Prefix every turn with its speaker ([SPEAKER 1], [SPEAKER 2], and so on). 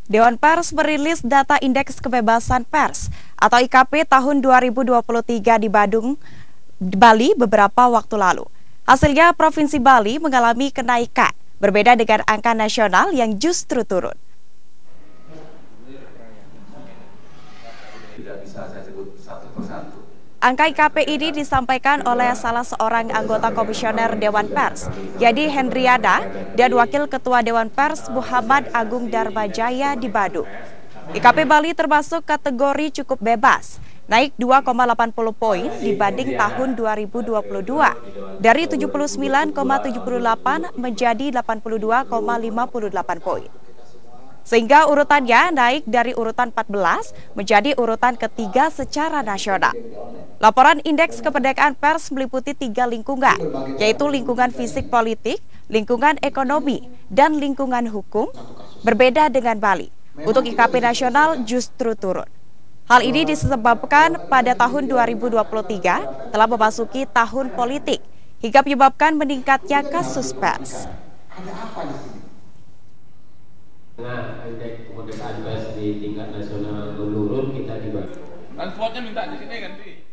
[SPEAKER 1] Dewan Pers merilis data Indeks Kebebasan Pers atau IKP tahun 2023 di Badung, Bali beberapa waktu lalu. Hasilnya Provinsi Bali mengalami kenaikan, berbeda dengan angka nasional yang justru turun.
[SPEAKER 2] Tidak bisa saya sebut satu persatu.
[SPEAKER 1] Angka IKP ini disampaikan oleh salah seorang anggota komisioner Dewan Pers, Yadi Hendriada, dan Wakil Ketua Dewan Pers Muhammad Agung Dharmajaya di Badung. IKP Bali termasuk kategori cukup bebas, naik 2,80 poin dibanding tahun 2022, dari 79,78 menjadi 82,58 poin. Sehingga urutannya naik dari urutan 14 menjadi urutan ketiga secara nasional. Laporan Indeks Kemerdekaan Pers meliputi 3 lingkungan, yaitu lingkungan fisik politik, lingkungan ekonomi, dan lingkungan hukum, berbeda dengan Bali. Untuk IKP nasional justru turun. Hal ini disebabkan pada tahun 2023 telah memasuki tahun politik, hingga menyebabkan meningkatnya kasus pers.
[SPEAKER 3] Nah, indeks kemerdekaan pers di tingkat nasional menurun, kita juga.
[SPEAKER 4] Transportnya minta di sini kan, Pi?